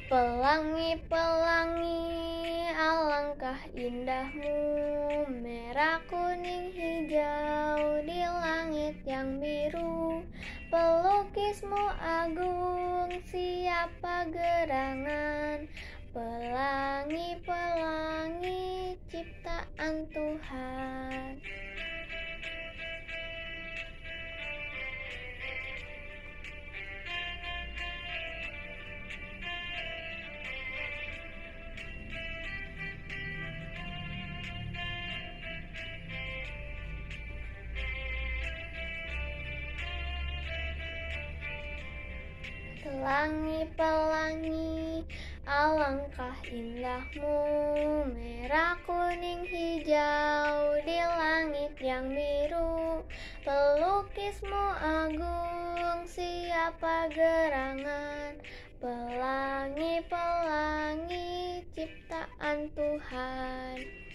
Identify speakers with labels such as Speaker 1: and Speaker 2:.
Speaker 1: Pelangi-pelangi, alangkah indahmu, merah, kuning, hijau di langit yang biru. Pelukismu agung, siapa gerangan? Pelangi-pelangi, ciptaan Tuhan. Pelangi-pelangi, alangkah indahmu, merah, kuning, hijau di langit yang biru. Pelukismu agung, siapa gerangan? Pelangi-pelangi, ciptaan Tuhan.